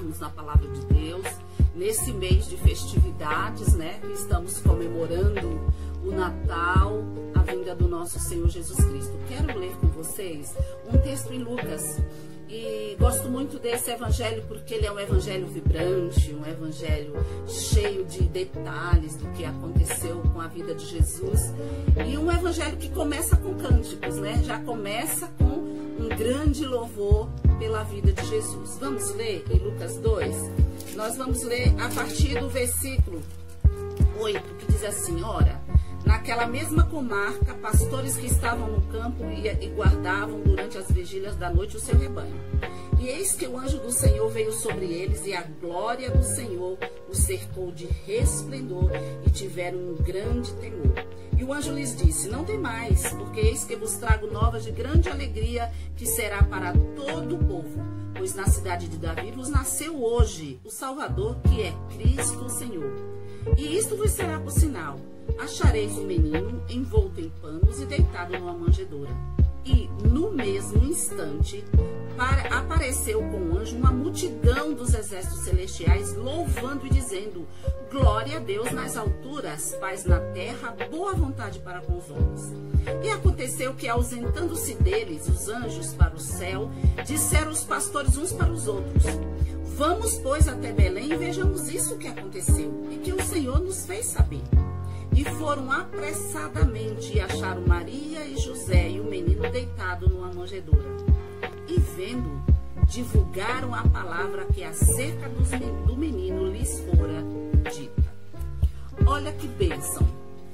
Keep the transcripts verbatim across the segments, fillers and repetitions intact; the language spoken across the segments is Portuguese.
meditarmos na palavra de Deus, nesse mês de festividades, né, que estamos comemorando o Natal, a vinda do nosso Senhor Jesus Cristo. Quero ler com vocês um texto em Lucas, e gosto muito desse evangelho porque ele é um evangelho vibrante, um evangelho cheio de detalhes do que aconteceu com a vida de Jesus, e um evangelho que começa com cânticos, né? Já começa com um grande louvor pela vida de Jesus. Vamos ler em Lucas dois? Nós vamos ler a partir do versículo oito, que diz assim: ora, naquela mesma comarca, pastores que estavam no campo e, e guardavam durante as vigílias da noite o seu rebanho. E eis que o anjo do Senhor veio sobre eles, e a glória do Senhor os cercou de resplendor, e tiveram um grande temor. E o anjo lhes disse: não temais, porque eis que vos trago novas de grande alegria, que será para todo o povo. Pois na cidade de Davi vos nasceu hoje o Salvador, que é Cristo o Senhor. E isto vos será por sinal: achareis um menino envolto em panos e deitado numa manjedoura. E, no mesmo instante, para, apareceu com o anjo uma multidão dos exércitos celestiais, louvando e dizendo: glória a Deus nas alturas, paz na terra, boa vontade para com os homens. E aconteceu que, ausentando-se deles os anjos para o céu, disseram os pastores uns para os outros: vamos, pois, até Belém e vejamos isso que aconteceu, e que o Senhor nos fez saber. E foram apressadamente e acharam Maria e José e o menino deitado numa manjedoura. E vendo, divulgaram a palavra que acerca dos, do menino lhes fora dita. Olha que bênção!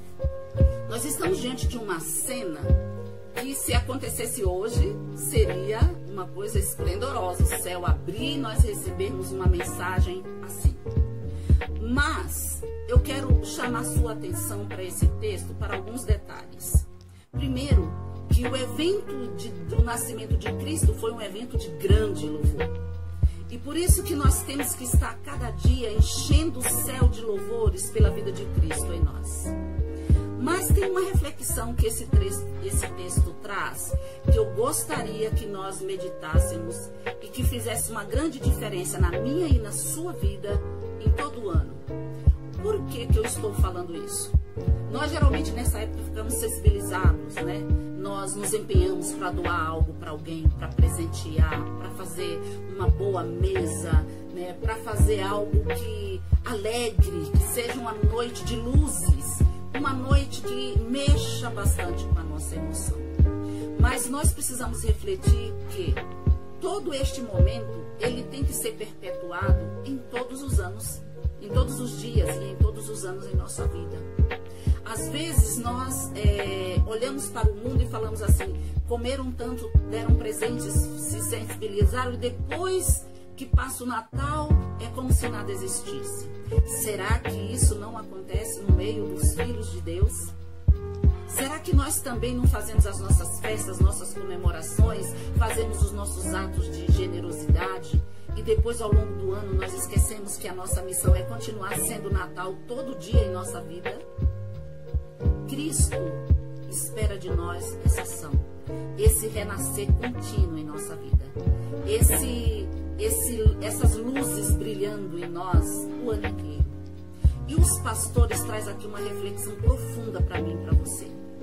Nós estamos diante de uma cena que, se acontecesse hoje, seria uma coisa esplendorosa. O céu abrir e nós recebermos uma mensagem assim. Mas eu quero chamar sua atenção para esse texto, para alguns detalhes. Primeiro, que o evento de, do nascimento de Cristo foi um evento de grande louvor. E por isso que nós temos que estar cada dia enchendo o céu de louvores pela vida de Cristo em nós. Mas tem uma reflexão que esse texto, esse texto traz, que eu gostaria que nós meditássemos e que fizesse uma grande diferença na minha e na sua vida em todo o ano. Por que que eu estou falando isso? Nós geralmente nessa época ficamos sensibilizados, né? Nós nos empenhamos para doar algo para alguém, para presentear, para fazer uma boa mesa, né? Para fazer algo que alegre, que seja uma noite de luzes, uma noite que mexa bastante com a nossa emoção. Mas nós precisamos refletir que todo este momento, ele tem que ser perpetuado em todos os anos, em todos os dias e em todos os anos em nossa vida. Às vezes nós é, olhamos para o mundo e falamos assim: comeram tanto, deram presentes, se sensibilizaram, e depois que passa o Natal é como se nada existisse. Será que isso não acontece no meio dos filhos de Deus? Será que nós também não fazemos as nossas festas, nossas comemorações, fazemos os nossos atos de generosidade, e depois ao longo do ano nós esquecemos que a nossa missão é continuar sendo Natal todo dia em nossa vida? Cristo espera de nós essa ação, esse renascer contínuo em nossa vida, esse, esse, essas luzes brilhando em nós o ano inteiro. E os pastores trazem aqui uma reflexão profunda para mim e para você.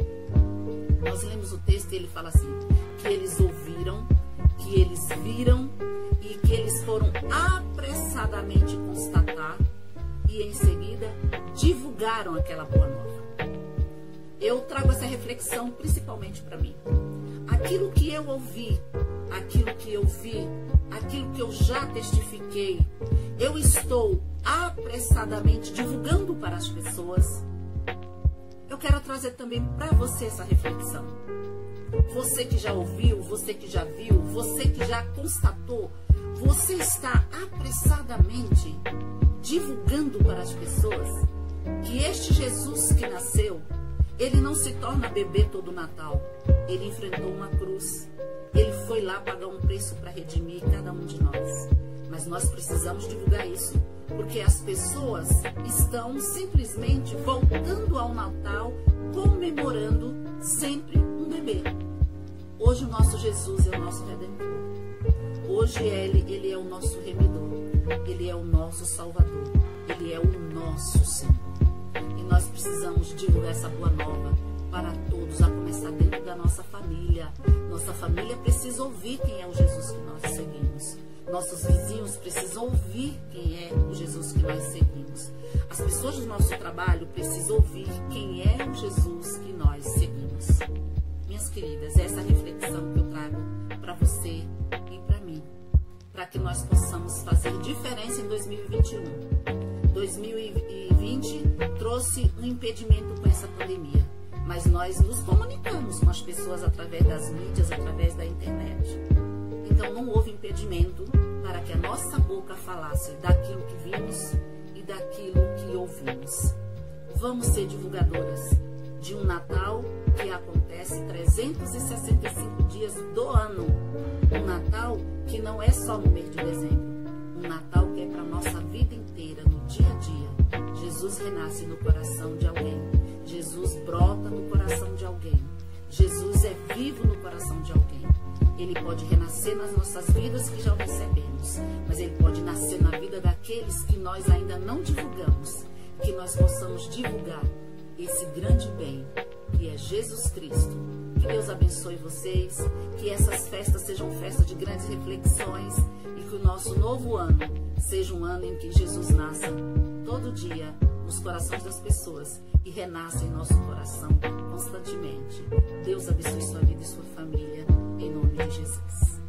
Nós lemos o texto e ele fala assim, que eles ouviram, que eles viram e que eles foram apressadamente constatar e em seguida divulgaram aquela boa nova. Eu trago essa reflexão principalmente para mim. Aquilo que eu ouvi, aquilo que eu vi, aquilo que eu já testifiquei, eu estou apressadamente divulgando para as pessoas. Eu quero trazer também para você essa reflexão. Você que já ouviu, você que já viu, você que já constatou, você está apressadamente divulgando para as pessoas que este Jesus que nasceu, ele não se torna bebê todo Natal. Ele enfrentou uma cruz. Ele foi lá pagar um preço para redimir cada um de nós. Mas nós precisamos divulgar isso, porque as pessoas estão simplesmente voltando ao Natal, comemorando sempre um bebê. Hoje o nosso Jesus é o nosso Redentor. Hoje ele, ele é o nosso remidor. Ele é o nosso Salvador. Ele é o nosso Senhor. E nós precisamos divulgar essa boa nova para todos, a começar dentro da nossa família. Nossa família precisa ouvir quem é o Jesus que nós seguimos. Nossos vizinhos precisam ouvir quem é o Jesus que nós seguimos. As pessoas do nosso trabalho precisam ouvir quem é o Jesus que nós seguimos. Minhas queridas, essa é a reflexão que eu trago para você e para mim, para que nós possamos fazer diferença em dois mil e vinte e um. dois mil e vinte trouxe um impedimento com essa pandemia, mas nós nos comunicamos com as pessoas através das mídias, através da internet. Então não houve impedimento para que a nossa boca falasse daquilo que vimos e daquilo que ouvimos. Vamos ser divulgadoras de um Natal que acontece trezentos e sessenta e cinco dias do ano. Um Natal que não é só no mês de dezembro. Um Natal que é para a nossa vida inteira, no dia a dia. Jesus renasce no coração de alguém. Jesus brota no coração de alguém. Jesus é vivo no coração de alguém. Ele pode renascer nas nossas vidas que já o recebemos, mas ele pode nascer na vida daqueles que nós ainda não divulgamos. Que nós possamos divulgar esse grande bem, que é Jesus Cristo. Que Deus abençoe vocês, que essas festas sejam festas de grandes reflexões e que o nosso novo ano seja um ano em que Jesus nasça todo dia nos corações das pessoas e renasça em nosso coração constantemente. Deus abençoe sua vida e sua família, em nome de Jesus.